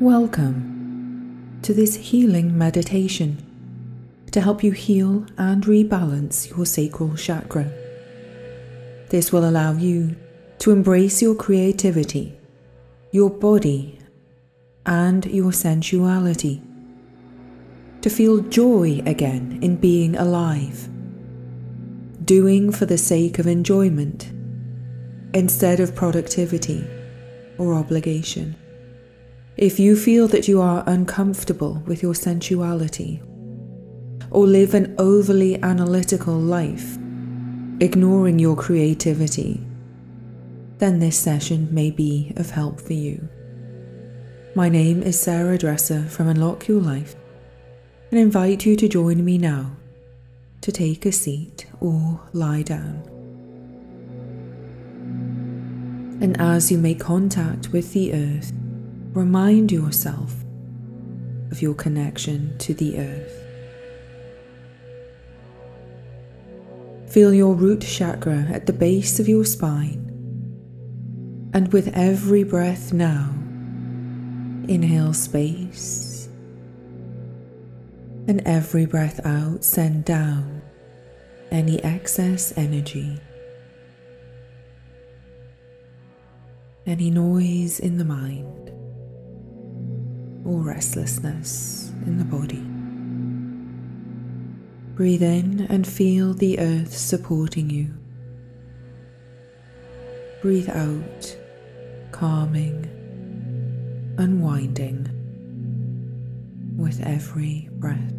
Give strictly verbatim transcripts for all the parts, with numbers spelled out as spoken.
Welcome to this healing meditation to help you heal and rebalance your sacral chakra. This will allow you to embrace your creativity, your body, and your sensuality, to feel joy again in being alive, doing for the sake of enjoyment instead of productivity or obligation. If you feel that you are uncomfortable with your sensuality or live an overly analytical life, ignoring your creativity, then this session may be of help for you. My name is Sarah Dresser from Unlock Your Life, and invite you to join me now to take a seat or lie down. And as you make contact with the earth, remind yourself of your connection to the earth. Feel your root chakra at the base of your spine, and with every breath now, inhale space, and every breath out, send down any excess energy, any noise in the mind, or restlessness in the body. Breathe in and feel the earth supporting you. Breathe out, calming, unwinding with every breath.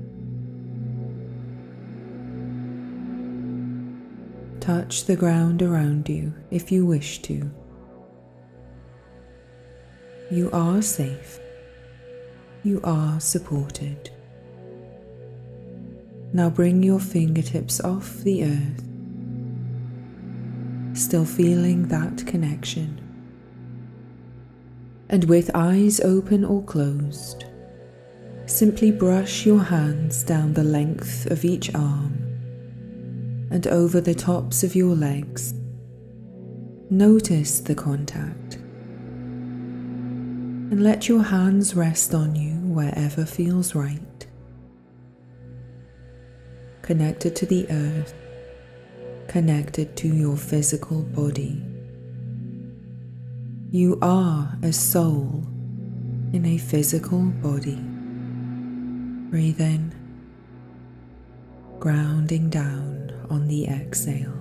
Touch the ground around you if you wish to. You are safe. You are supported. Now bring your fingertips off the earth, still feeling that connection. And with eyes open or closed, simply brush your hands down the length of each arm and over the tops of your legs. Notice the contact, and let your hands rest on you wherever feels right. Connected to the earth, connected to your physical body. You are a soul in a physical body. Breathe in, grounding down on the exhale.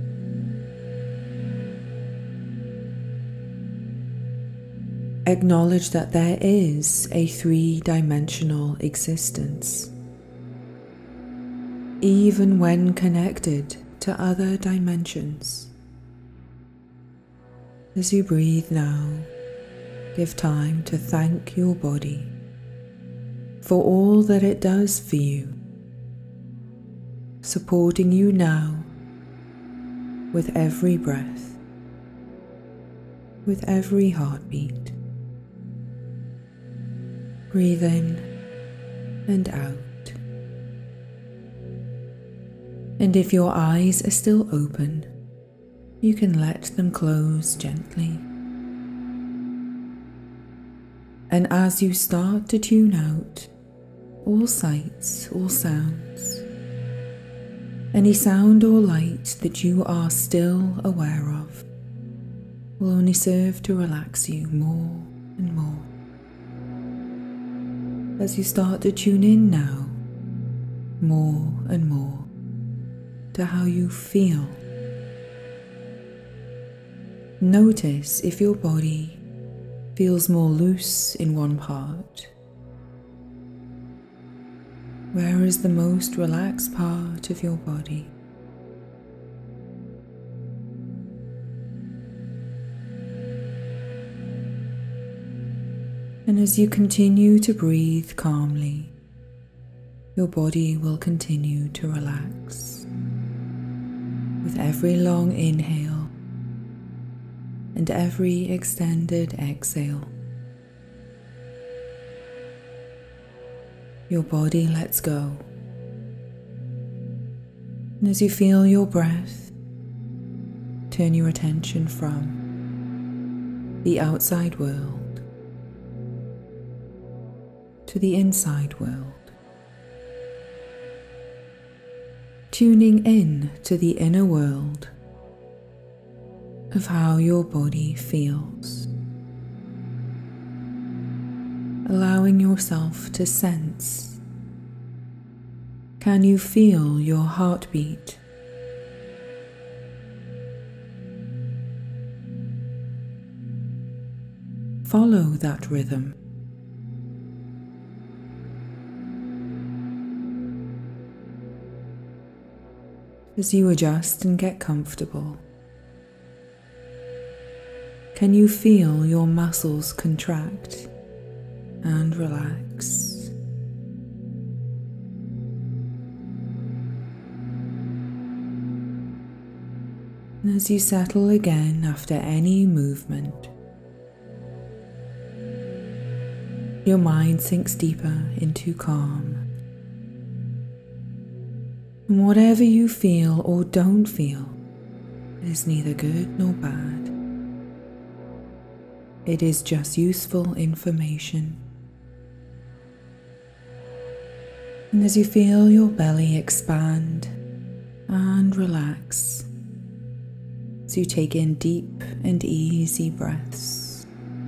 Acknowledge that there is a three-dimensional existence, even when connected to other dimensions. As you breathe now, give time to thank your body for all that it does for you, supporting you now with every breath, with every heartbeat. Breathe in and out. And if your eyes are still open, you can let them close gently. And as you start to tune out all sights, all sounds, any sound or light that you are still aware of will only serve to relax you more and more. As you start to tune in now, more and more, to how you feel. Notice if your body feels more loose in one part. Where is the most relaxed part of your body? And as you continue to breathe calmly, your body will continue to relax with every long inhale and every extended exhale. Your body lets go. And as you feel your breath, turn your attention from the outside world to the inside world, tuning in to the inner world of how your body feels, allowing yourself to sense. Can you feel your heartbeat? Follow that rhythm. As you adjust and get comfortable, can you feel your muscles contract and relax? And as you settle again after any movement, your mind sinks deeper into calm. And whatever you feel or don't feel is neither good nor bad. It is just useful information. And as you feel your belly expand and relax, as you take in deep and easy breaths,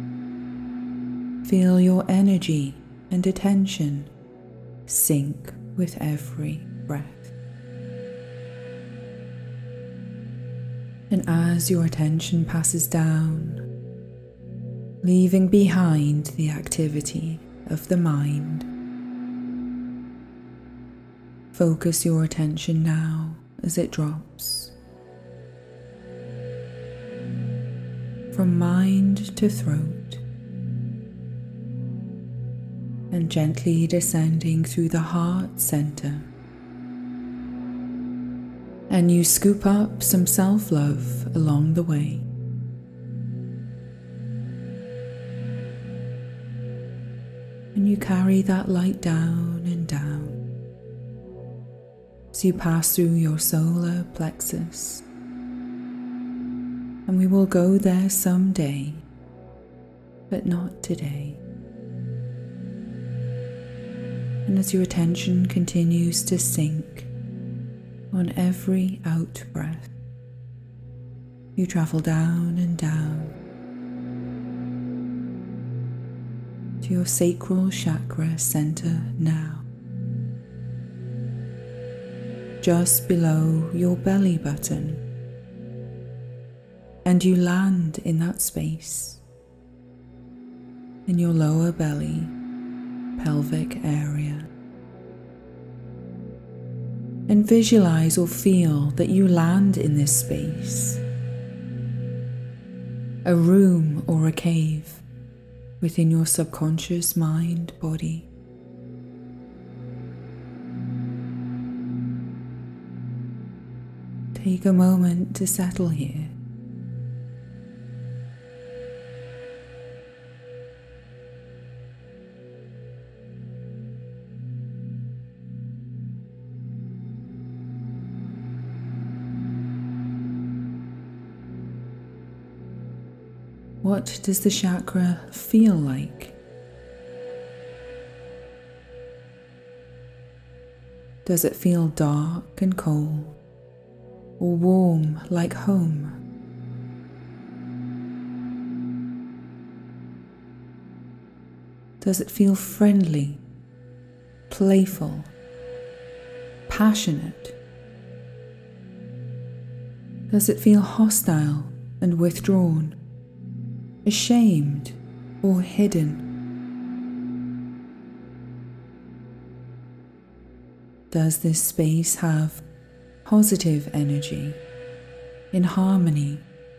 feel your energy and attention sink with every breath. And as your attention passes down, leaving behind the activity of the mind, focus your attention now as it drops from mind to throat and gently descending through the heart center. And you scoop up some self-love along the way. And you carry that light down and down as you pass through your solar plexus. And we will go there someday, but not today. And as your attention continues to sink on every out breath, you travel down and down to your sacral chakra center now, just below your belly button, and you land in that space in your lower belly, pelvic area. And visualize or feel that you land in this space, a room or a cave within your subconscious mind body. Take a moment to settle here. What does the chakra feel like? Does it feel dark and cold, or warm like home? Does it feel friendly, playful, passionate? Does it feel hostile and withdrawn, ashamed or hidden? Does this space have positive energy, in harmony?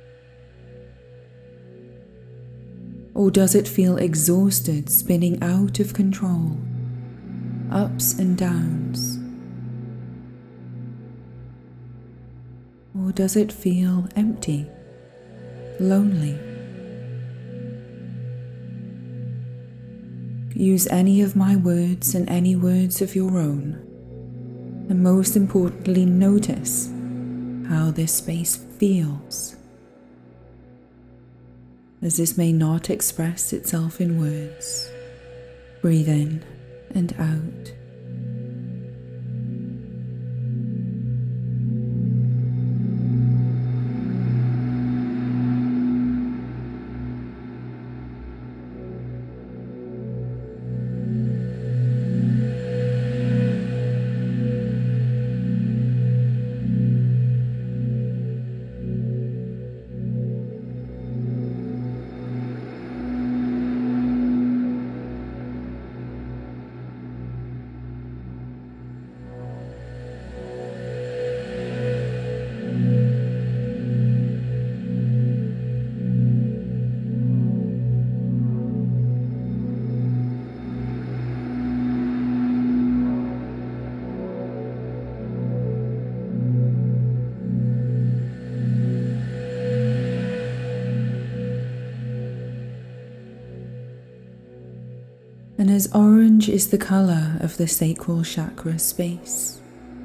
Or does it feel exhausted, spinning out of control, ups and downs? Or does it feel empty, lonely? Use any of my words and any words of your own, and most importantly, notice how this space feels, as this may not express itself in words. Breathe in and out. And as orange is the colour of the sacral chakra space,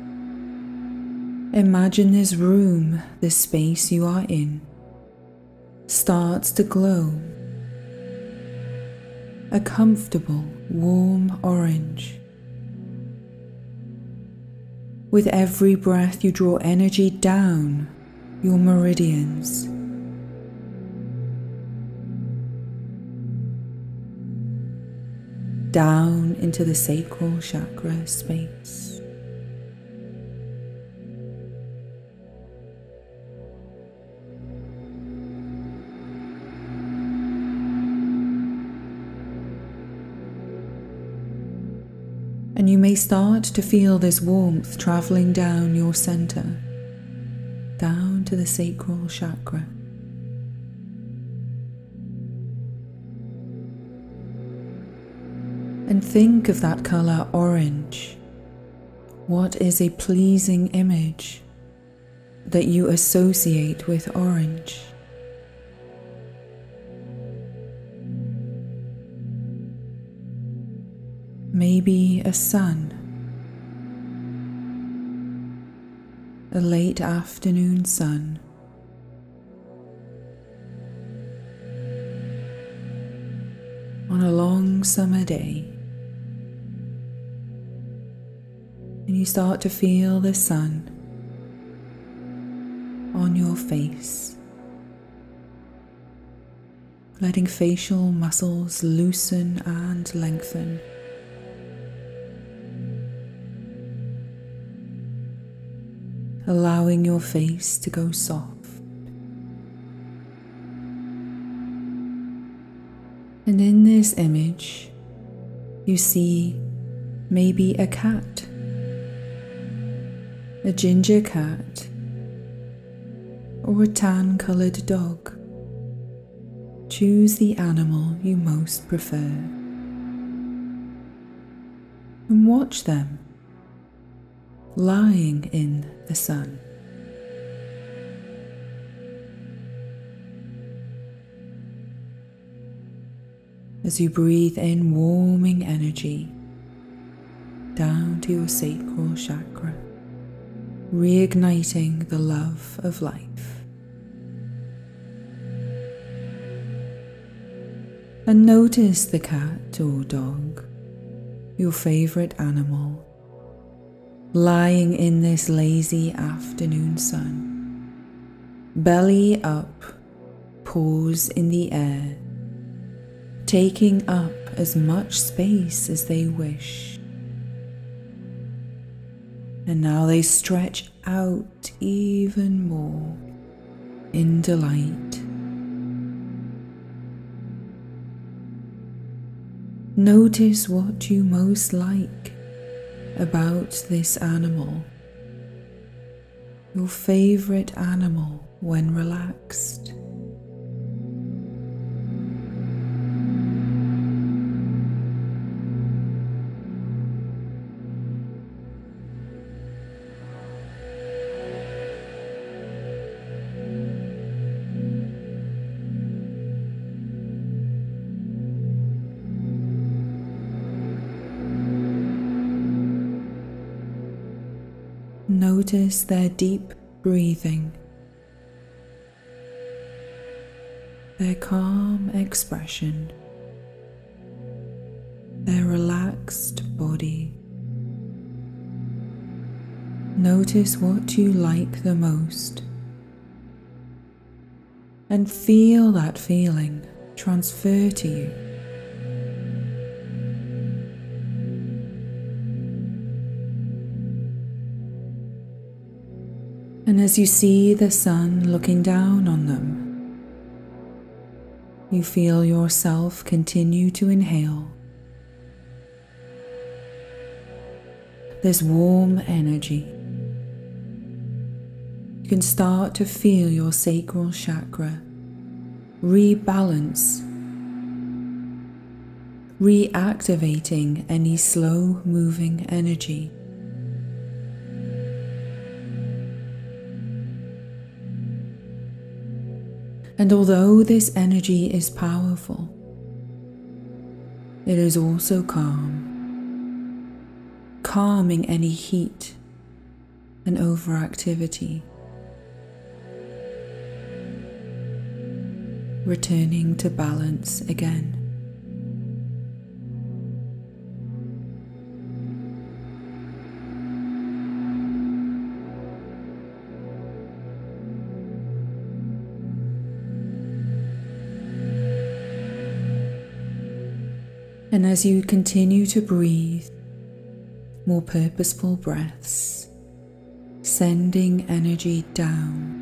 imagine this room, this space you are in, starts to glow. A comfortable, warm orange. With every breath you draw energy down your meridians. Down into the sacral chakra space. And you may start to feel this warmth traveling down your center, down to the sacral chakra. And think of that colour orange. What is a pleasing image that you associate with orange? Maybe a sun, a late afternoon sun. On a long summer day. And you start to feel the sun on your face, letting facial muscles loosen and lengthen. Allowing your face to go soft. And in this image, you see maybe a cat. A ginger cat, or a tan-coloured dog. Choose the animal you most prefer. And watch them lying in the sun. As you breathe in warming energy down to your sacral chakra, reigniting the love of life. And notice the cat or dog, your favourite animal, lying in this lazy afternoon sun, belly up, paws in the air, taking up as much space as they wish. And now they stretch out even more in delight. Notice what you most like about this animal, your favorite animal when relaxed. Notice their deep breathing, their calm expression, their relaxed relaxed body. Notice what you like the most and feel that feeling transfer to you. And as you see the sun looking down on them, you feel yourself continue to inhale. This warm energy. You can start to feel your sacral chakra rebalance, reactivating any slow-moving energy. And although this energy is powerful, it is also calm, calming any heat and overactivity, returning to balance again. And as you continue to breathe more purposeful breaths, sending energy down,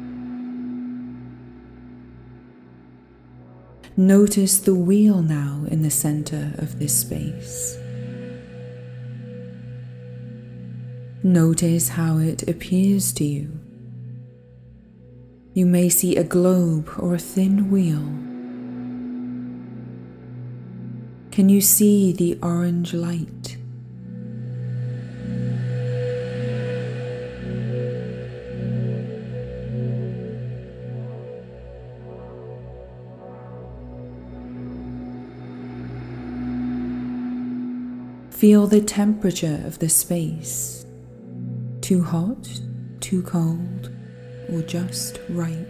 notice the wheel now in the center of this space. Notice how it appears to you. You may see a globe or a thin wheel. Can you see the orange light? Feel the temperature of the space. Too hot, too cold, or just right.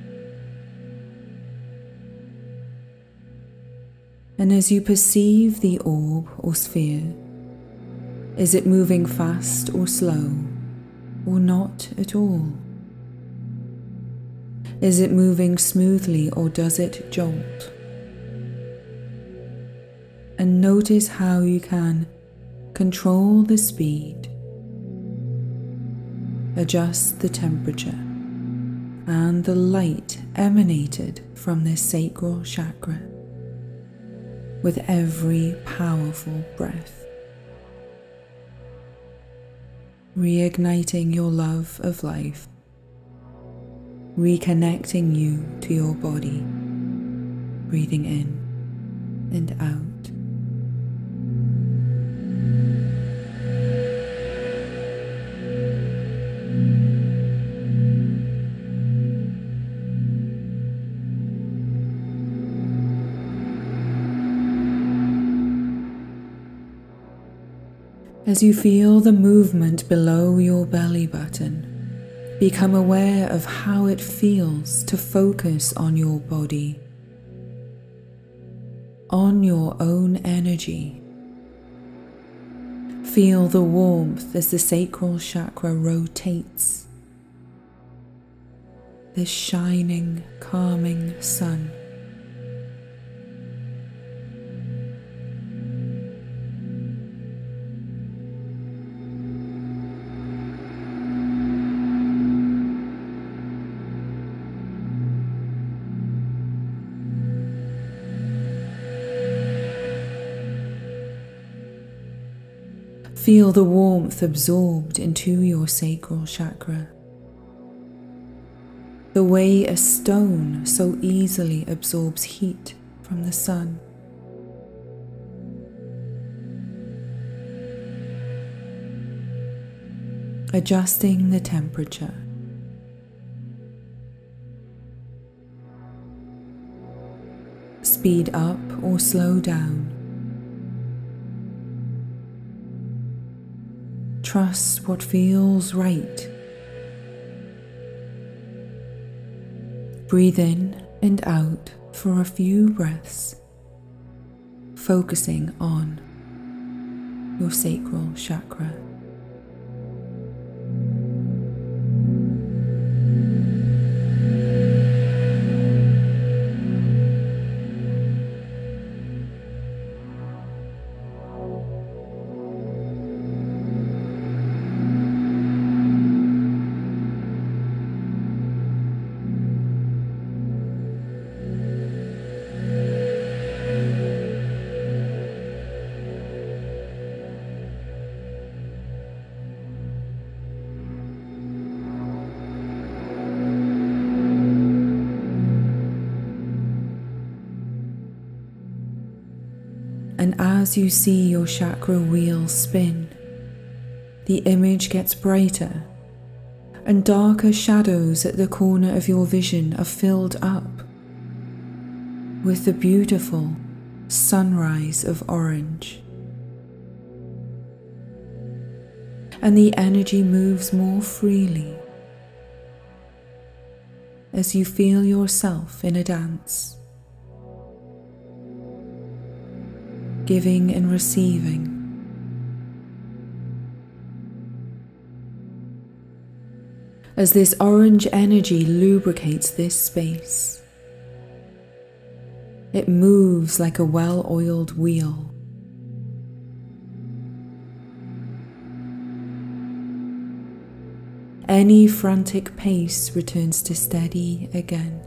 And as you perceive the orb or sphere, is it moving fast or slow, or not at all? Is it moving smoothly or does it jolt? And notice how you can control the speed, adjust the temperature, and the light emanated from this sacral chakra with every powerful breath, reigniting your love of life, reconnecting you to your body, breathing in and out. As you feel the movement below your belly button, become aware of how it feels to focus on your body, on your own energy. Feel the warmth as the sacral chakra rotates, this shining, calming sun. Feel the warmth absorbed into your sacral chakra, the way a stone so easily absorbs heat from the sun. Adjusting the temperature. Speed up or slow down. Trust what feels right. Breathe in and out for a few breaths, focusing on your sacral chakra. And as you see your chakra wheel spin, the image gets brighter, and darker shadows at the corner of your vision are filled up with the beautiful sunrise of orange. And the energy moves more freely as you feel yourself in a dance, giving and receiving. As this orange energy lubricates this space, it moves like a well-oiled wheel. Any frantic pace returns to steady again.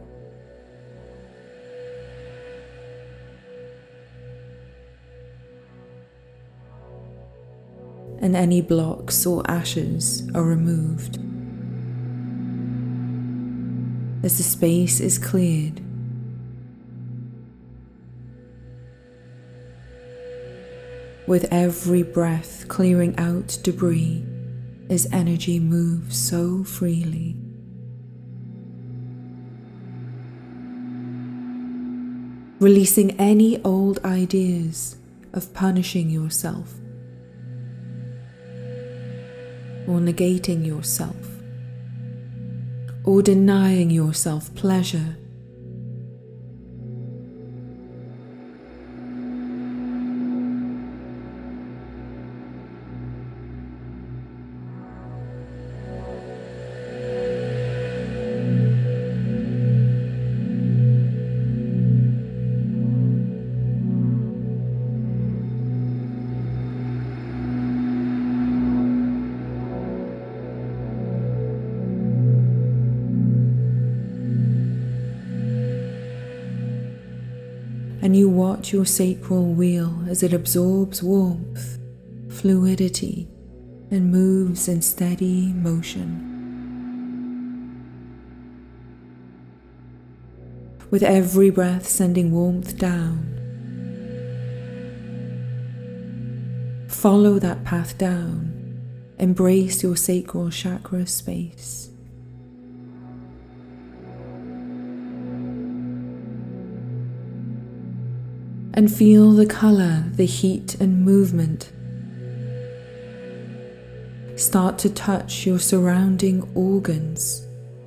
And any blocks or ashes are removed. As the space is cleared, with every breath clearing out debris as energy moves so freely. Releasing any old ideas of punishing yourself or negating yourself, or denying yourself pleasure. And you watch your sacral wheel as it absorbs warmth, fluidity, and moves in steady motion. With every breath sending warmth down, follow that path down, embrace your sacral chakra space. And feel the color, the heat and movement start to touch your surrounding organs.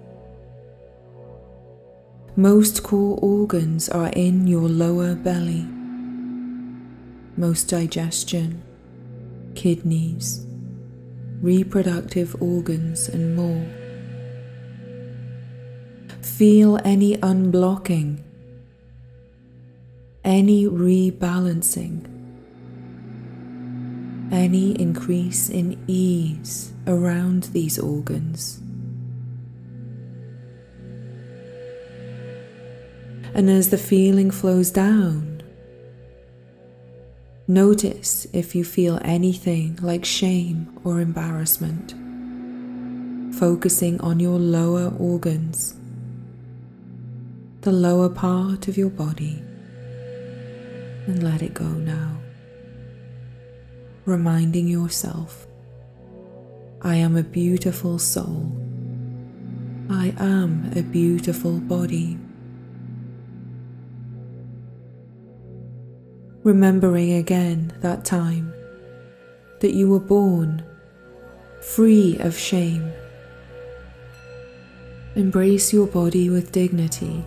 Most core organs are in your lower belly. Most digestion, kidneys, reproductive organs and more. Feel any unblocking, any rebalancing, any increase in ease around these organs. And as the feeling flows down, notice if you feel anything like shame or embarrassment, focusing on your lower organs, the lower part of your body. And let it go now, reminding yourself, I am a beautiful soul. I am a beautiful body. Remembering again that time that you were born free of shame. Embrace your body with dignity.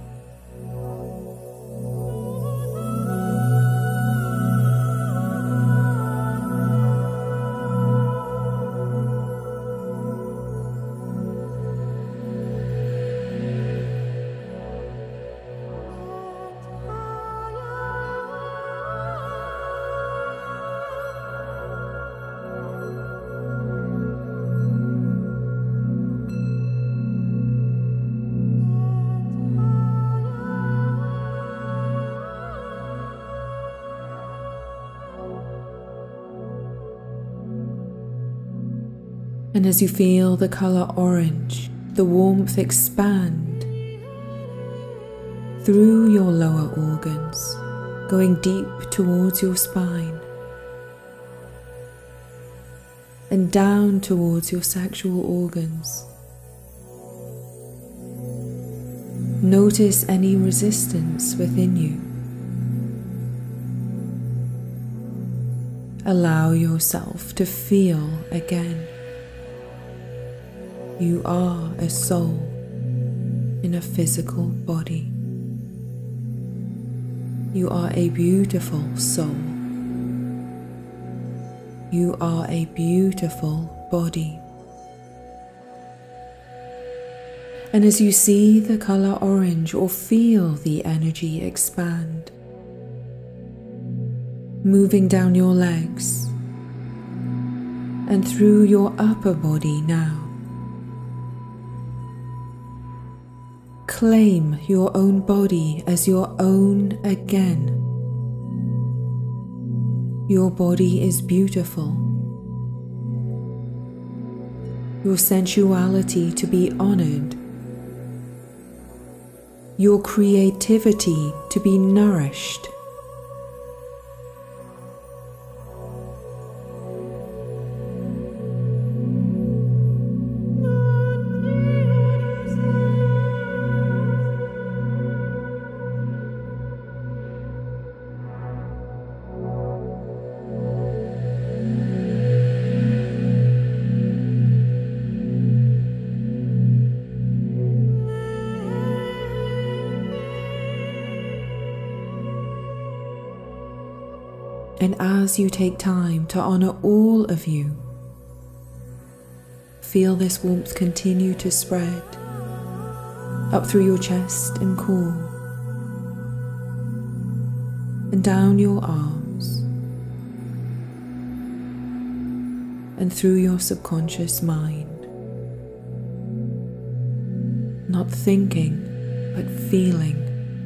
And as you feel the colour orange, the warmth expand through your lower organs, going deep towards your spine and down towards your sexual organs. Notice any resistance within you. Allow yourself to feel again. You are a soul in a physical body. You are a beautiful soul. You are a beautiful body. And as you see the colour orange or feel the energy expand, moving down your legs and through your upper body now, claim your own body as your own again. Your body is beautiful. Your sensuality to be honoured. Your creativity to be nourished. And as you take time to honour all of you, feel this warmth continue to spread up through your chest and core, and down your arms, and through your subconscious mind. Not thinking, but feeling.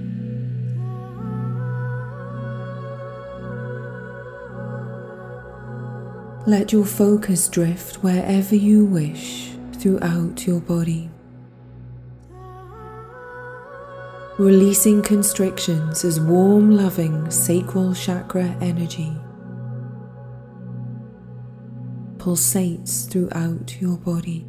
Let your focus drift wherever you wish throughout your body, releasing constrictions as warm, loving sacral chakra energy pulsates throughout your body.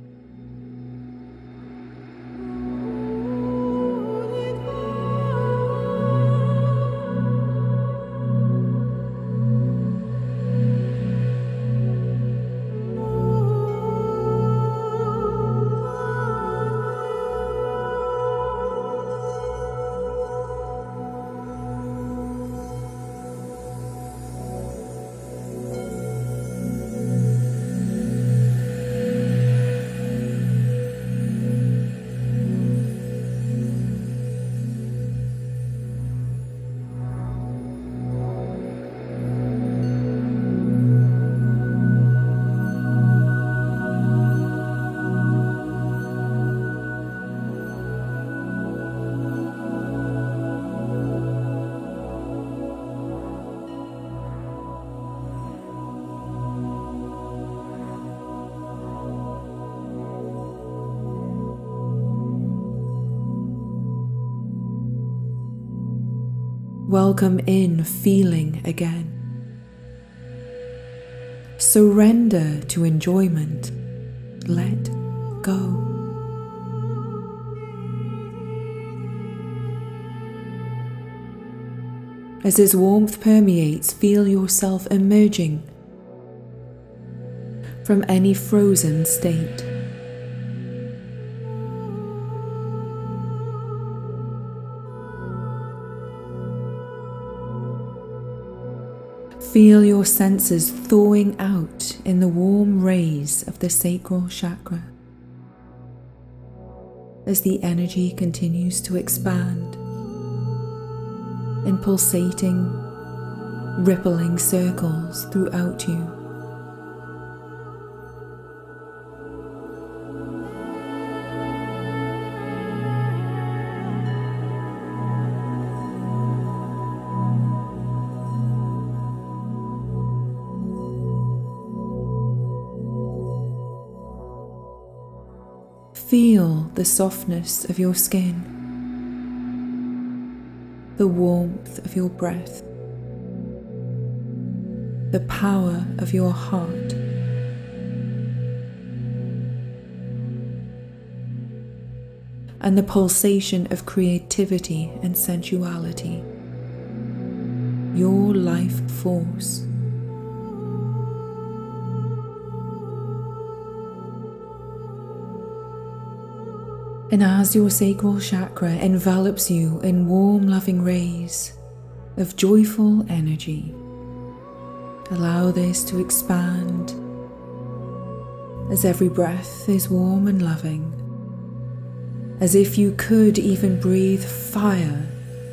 Welcome in feeling again. Surrender to enjoyment. Let go. As this warmth permeates, feel yourself emerging from any frozen state. Feel your senses thawing out in the warm rays of the sacral chakra as the energy continues to expand in pulsating, rippling circles throughout you. feel the softness of your skin, the warmth of your breath, the power of your heart, and the pulsation of creativity and sensuality, your life force. And as your sacral chakra envelops you in warm, loving rays of joyful energy, allow this to expand as every breath is warm and loving, as if you could even breathe fire.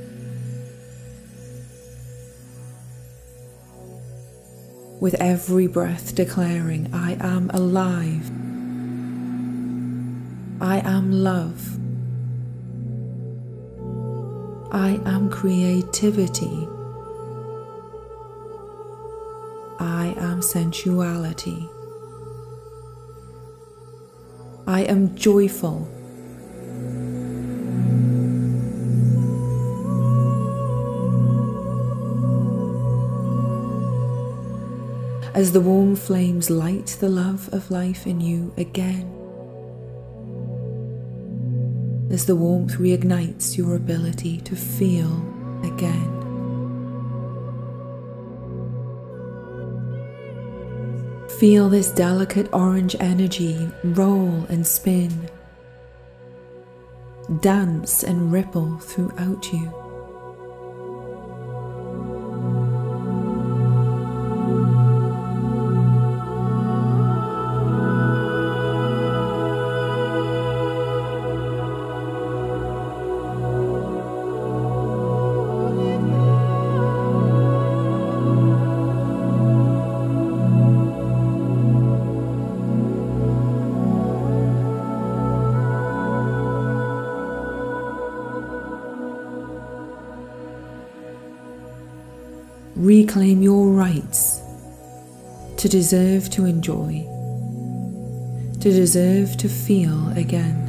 With every breath declaring, I am alive, I am love, I am creativity, I am sensuality, I am joyful, as the warm flames light the love of life in you again, as the warmth reignites your ability to feel again. Feel this delicate orange energy roll and spin, dance and ripple throughout you. Reclaim your rights to deserve to enjoy, to deserve to feel again.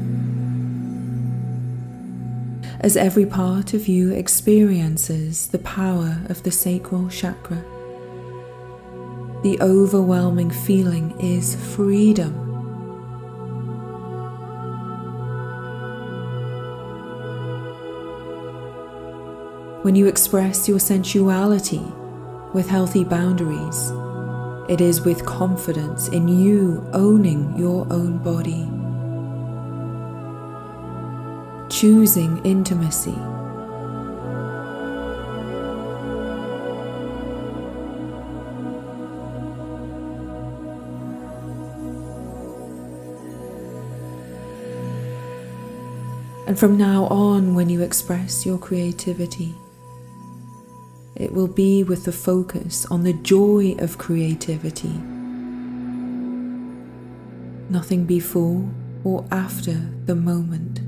As every part of you experiences the power of the sacral chakra, the overwhelming feeling is freedom. When you express your sensuality with healthy boundaries, it is with confidence in you owning your own body, choosing intimacy, and from now on, when you express your creativity, it will be with the focus on the joy of creativity, nothing before or after the moment.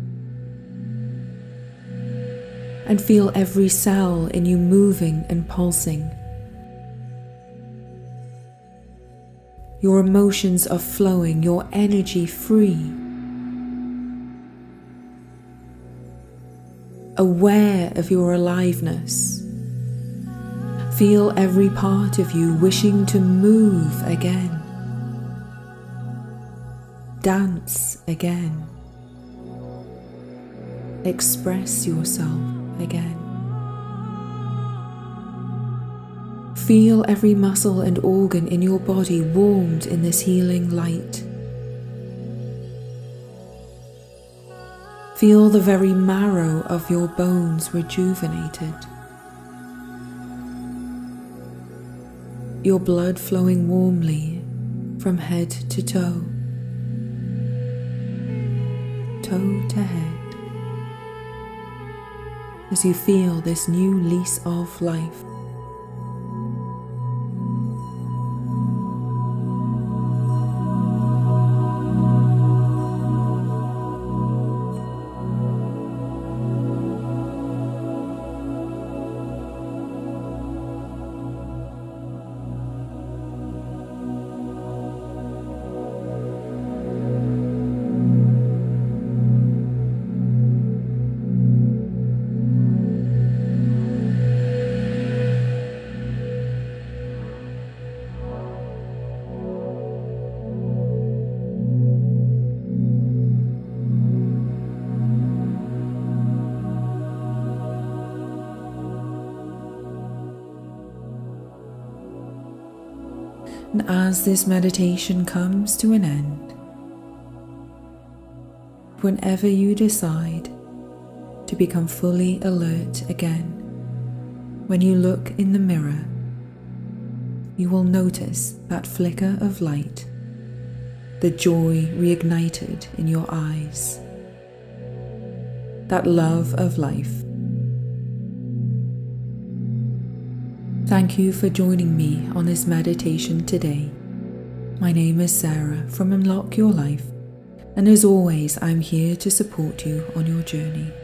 And feel every cell in you moving and pulsing. Your emotions are flowing, your energy free. Aware of your aliveness. Feel every part of you wishing to move again, dance again, express yourself again. Feel every muscle and organ in your body warmed in this healing light. Feel the very marrow of your bones rejuvenated. Your blood flowing warmly from head to toe, toe to head, as you feel this new lease of life. And as this meditation comes to an end, whenever you decide to become fully alert again, when you look in the mirror, you will notice that flicker of light, the joy reignited in your eyes, that love of life. Thank you for joining me on this meditation today. My name is Sarah from Unlock Your Life, and as always, I'm here to support you on your journey.